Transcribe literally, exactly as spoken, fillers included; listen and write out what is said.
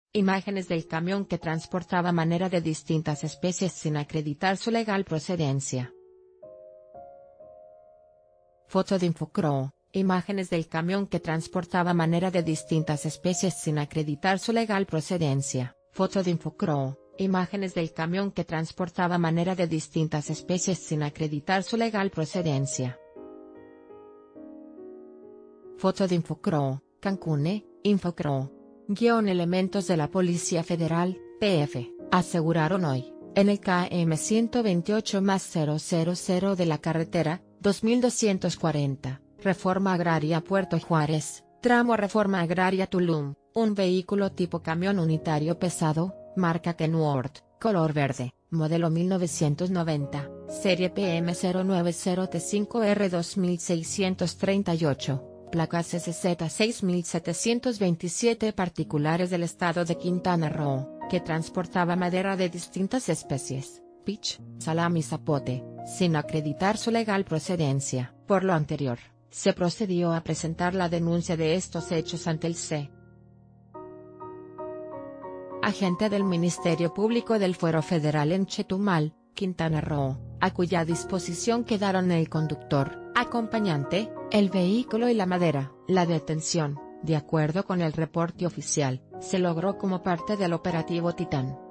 Imágenes del camión que transportaba madera de distintas especies sin acreditar su legal procedencia. Foto de Infocro. Imágenes del camión que transportaba madera de distintas especies sin acreditar su legal procedencia. Foto de Infocro. Imágenes del camión que transportaba madera de distintas especies sin acreditar su legal procedencia. Foto de Infocro. Cancún, Infocro. Guión elementos de la Policía Federal, P F, aseguraron hoy, en el K M ciento veintiocho más cero cero cero de la carretera, dos mil doscientos cuarenta, Reforma Agraria Puerto Juárez, tramo Reforma Agraria Tulum, un vehículo tipo camión unitario pesado, marca Kenworth, color verde, modelo mil novecientos noventa, serie P M cero nueve cero T cinco R dos mil seiscientos treinta y ocho. Placas S Z seis mil setecientos veintisiete particulares del estado de Quintana Roo, que transportaba madera de distintas especies, pitch, salami y zapote, sin acreditar su legal procedencia. Por lo anterior, se procedió a presentar la denuncia de estos hechos ante el C. Agente del Ministerio Público del Fuero Federal en Chetumal, Quintana Roo, a cuya disposición quedaron el conductor, acompañante, el vehículo y la madera. La detención, de acuerdo con el reporte oficial, se logró como parte del operativo Titán.